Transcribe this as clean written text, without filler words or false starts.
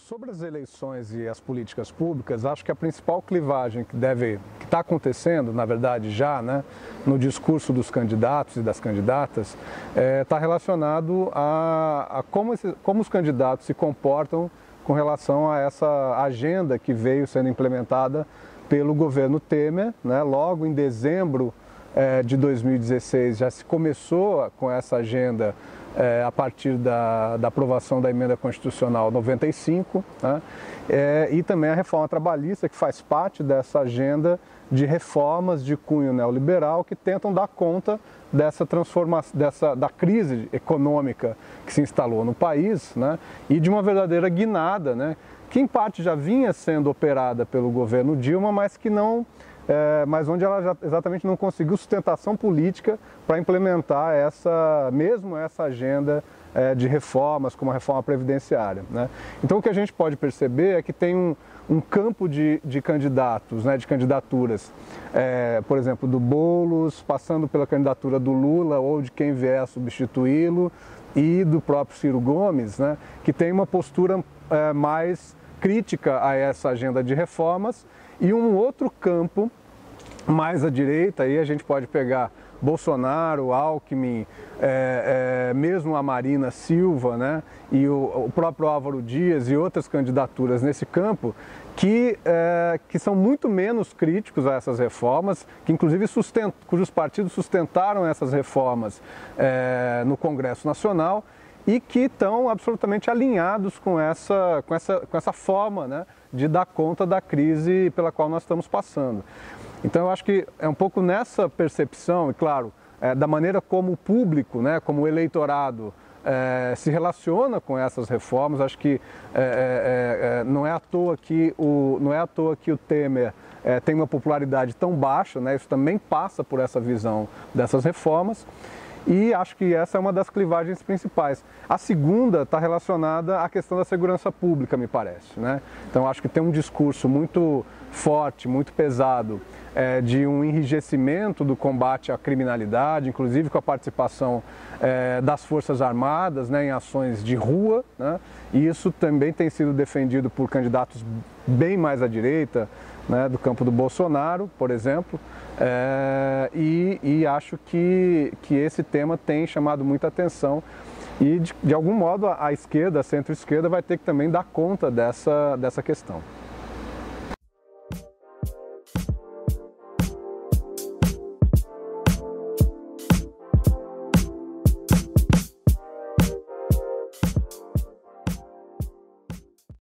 Sobre as eleições e as políticas públicas, acho que a principal clivagem que está acontecendo, na verdade já, né, no discurso dos candidatos e das candidatas, está relacionado a como os candidatos se comportam com relação a essa agenda que veio sendo implementada pelo governo Temer, né. Logo em dezembro de 2016 já se começou com essa agenda a partir da aprovação da emenda constitucional 95, né? E também a reforma trabalhista, que faz parte dessa agenda de reformas de cunho neoliberal que tentam dar conta dessa transformação, da crise econômica que se instalou no país, né? E de uma verdadeira guinada, né? Que em parte já vinha sendo operada pelo governo Dilma, mas que não... mas onde ela já exatamente não conseguiu sustentação política para implementar mesmo essa agenda de reformas, como a reforma previdenciária, né? Então o que a gente pode perceber é que tem um campo de candidatos, né, de candidaturas, por exemplo, do Boulos, passando pela candidatura do Lula ou de quem vier a substituí-lo, e do próprio Ciro Gomes, né, que tem uma postura mais crítica a essa agenda de reformas, e um outro campo mais à direita, aí a gente pode pegar Bolsonaro, Alckmin, mesmo a Marina Silva, né, e o próprio Álvaro Dias e outras candidaturas nesse campo, que são muito menos críticos a essas reformas, que inclusive cujos partidos sustentaram essas reformas no Congresso Nacional, e que estão absolutamente alinhados com essa forma, né, de dar conta da crise pela qual nós estamos passando. Então eu acho que é um pouco nessa percepção, e claro, da maneira como o público, né, como o eleitorado se relaciona com essas reformas. Acho que não é à toa que o Temer tem uma popularidade tão baixa, né, isso também passa por essa visão dessas reformas. E acho que essa é uma das clivagens principais. A segunda está relacionada à questão da segurança pública, me parece, né? Então acho que tem um discurso muito forte, muito pesado, de um enrijecimento do combate à criminalidade, inclusive com a participação das Forças Armadas, né, em ações de rua, né? E isso também tem sido defendido por candidatos bem mais à direita, né, do campo do Bolsonaro, por exemplo, e acho que esse tema tem chamado muita atenção e, de algum modo, a esquerda, a centro-esquerda, vai ter que também dar conta dessa questão.